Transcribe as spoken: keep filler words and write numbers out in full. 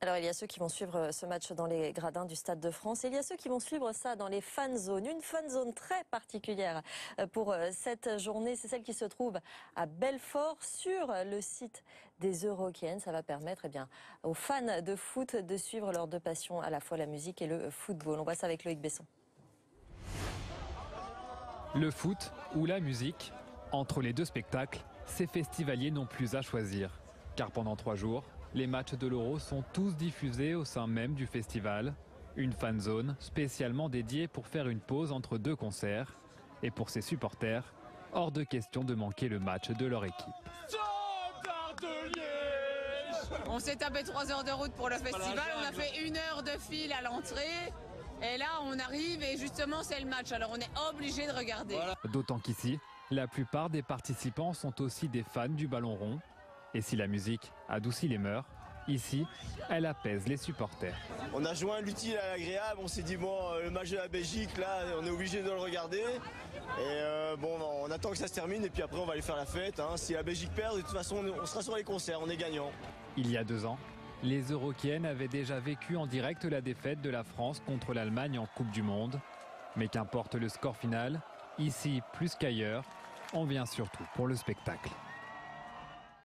Alors il y a ceux qui vont suivre ce match dans les gradins du Stade de France et il y a ceux qui vont suivre ça dans les fan zones. Une fan zone très particulière pour cette journée, c'est celle qui se trouve à Belfort sur le site des Eurockéennes. Ça va permettre eh bien, aux fans de foot de suivre leurs deux passions, à la fois la musique et le football. On voit ça avec Loïc Besson. Le foot ou la musique, entre les deux spectacles, ces festivaliers n'ont plus à choisir. Car pendant trois jours, les matchs de l'Euro sont tous diffusés au sein même du festival. Une fan zone spécialement dédiée pour faire une pause entre deux concerts. Et pour ses supporters, hors de question de manquer le match de leur équipe. On s'est tapé trois heures de route pour le festival, on a fait une heure de file à l'entrée. Et là, on arrive et justement, c'est le match. Alors, on est obligé de regarder. Voilà. D'autant qu'ici, la plupart des participants sont aussi des fans du ballon rond. Et si la musique adoucit les mœurs, ici, elle apaise les supporters. On a joint l'utile à l'agréable, on s'est dit bon, le match de la Belgique, là, on est obligé de le regarder. Et euh, bon, on attend que ça se termine et puis après on va aller faire la fête. Hein. Si la Belgique perd, de toute façon, on sera sur les concerts, on est gagnant. Il y a deux ans, les Eurockéennes avaient déjà vécu en direct la défaite de la France contre l'Allemagne en Coupe du Monde. Mais qu'importe le score final, ici plus qu'ailleurs, on vient surtout pour le spectacle.